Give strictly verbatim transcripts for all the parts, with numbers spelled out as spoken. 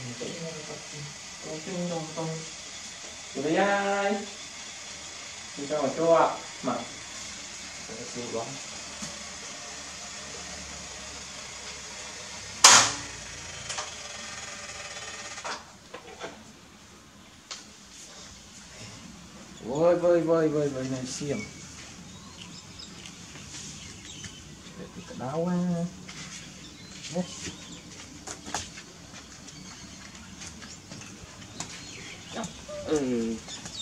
Udah ya, kita mau coba, mak. Kasih uang. Boy, boy, boy, boy, boy, này xiêm. Để cái đau á. Đấy. Ừ.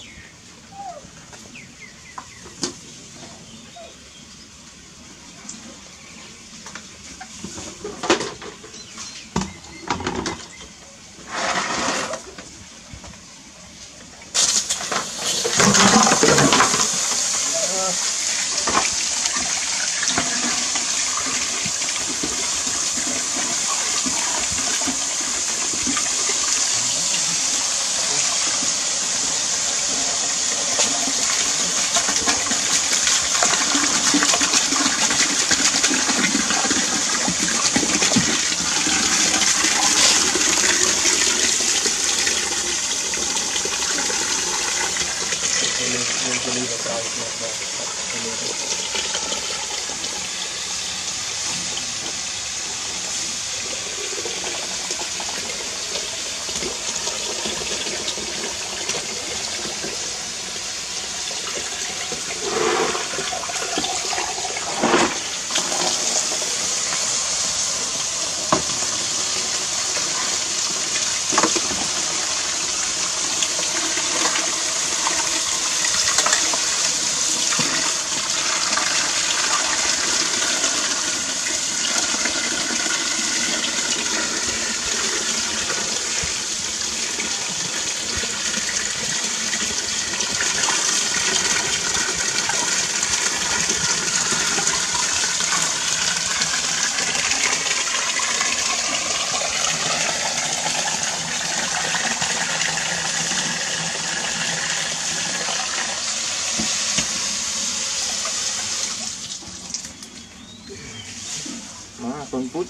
Tuần phút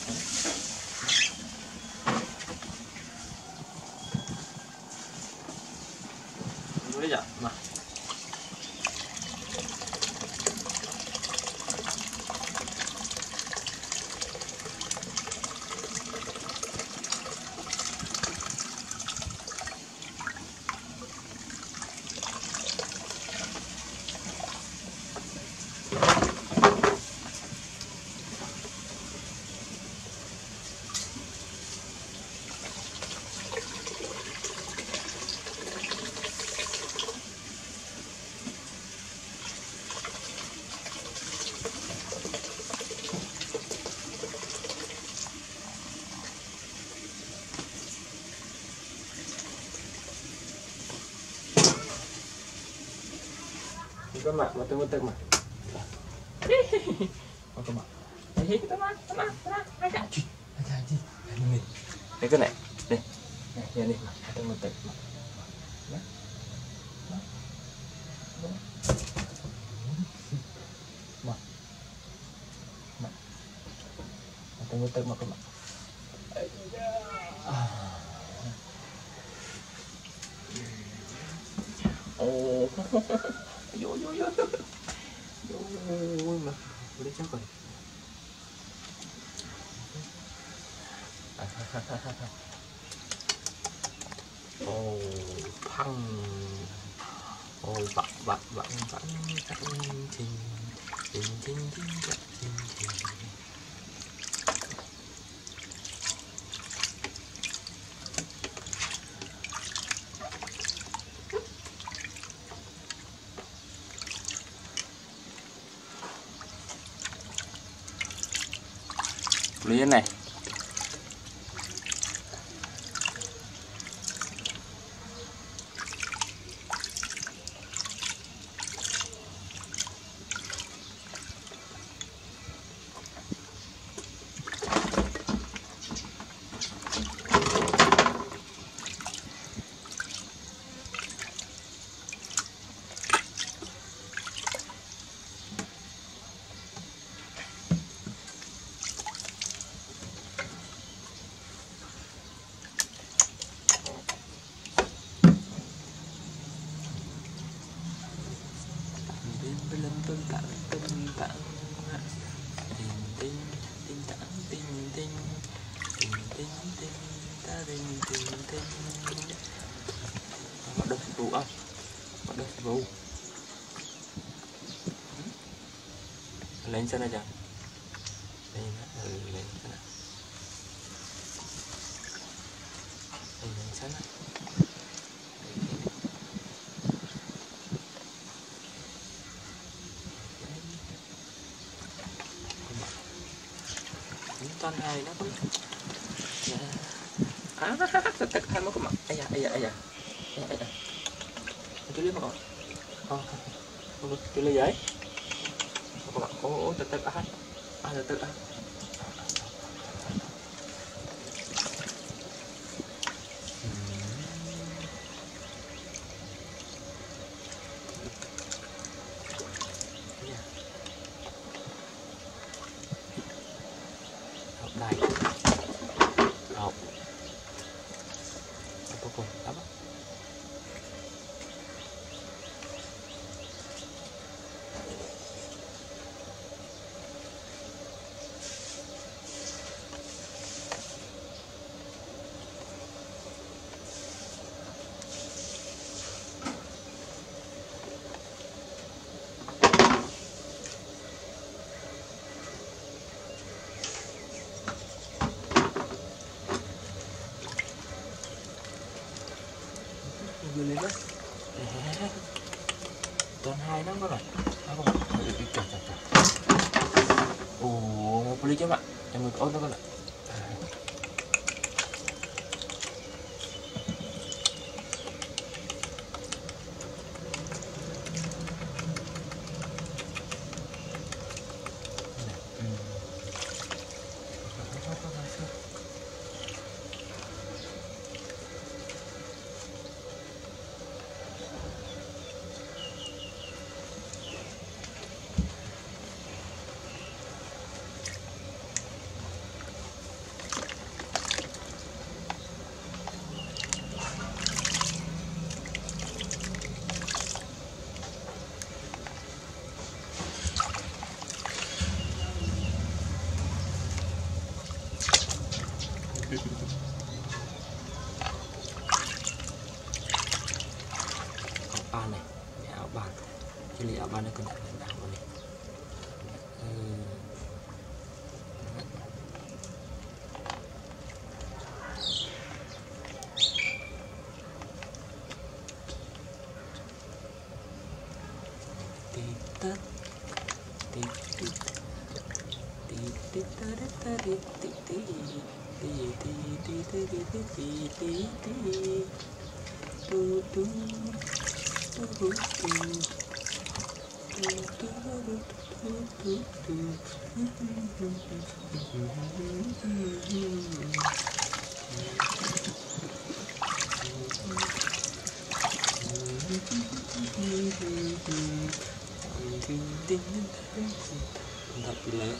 mới dạ mà cái mặt mà tôi tôi mặt cái mặt đây cái mặt mặt mặt cái gì cái gì này đây cái này đây này đây này tôi một tịch mặt mặt mặt tôi một tịch mặt cái mặt oh yo yo yo yo mà udah capek oh phăng oh bạc bạc bạc bạc bạc chinh chinh chinh chinh chinh chinh Liên này tưng tặng tưng tặng tình tình tình tặng tình tình tình tình tình ta tình tình tình bắt đầu vụ không bắt đầu vụ lên sana jangan lên lên sana lên sana toàn hai nó cũng à tất tất hai nó cũng ai da ai da ai da ai da tôi lấy mà còn không tôi lấy giấy các bạn có tất tất ăn ăn tất tất ăn đây học cuối cùng lắm vừa lên đó toàn hai nó có rồi nó có trời trời trời ồ một ly chứ bạn em người ôn nó có rồi áo bàn này áo bàn cái lý áo bàn này cần phải làm vào này tí tát tí tí tí tí ta tí tí tí tí tí tí tí tí tí tí tí tu tu tu tu tu tu tu thật lớn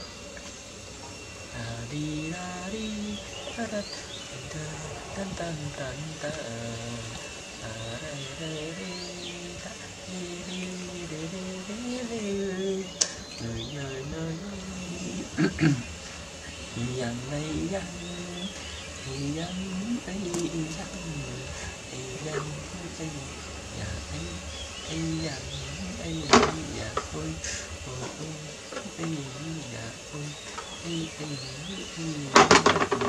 đi ra đi ta ta ta ta ta ta dần này dần thì dần ấy dần thì dần ấy nhà ấy ấy dần ấy nhà ôi ôi ấy nhà ôi ấy ấy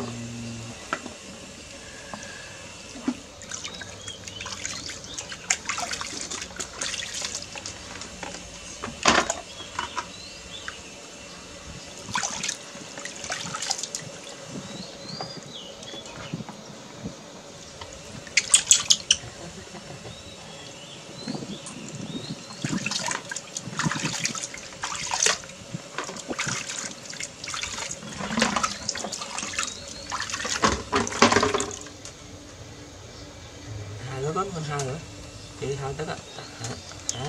con con hai nữa thì hai tức ạ hai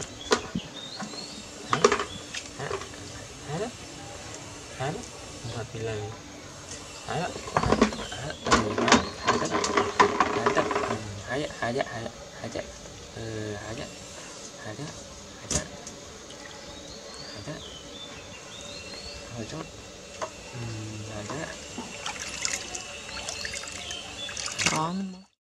hai đó hai đó thật thì là hai đó hai tức hai tức hai hai dạ hai hai dạ hai dạ hai dạ hai dạ đó. Rồi chốt. Ừ, rồi đó. Đó.